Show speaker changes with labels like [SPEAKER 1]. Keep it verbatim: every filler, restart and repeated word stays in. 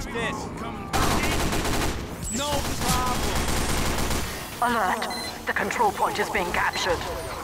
[SPEAKER 1] this. No problem.
[SPEAKER 2] Alert. The control point is being captured.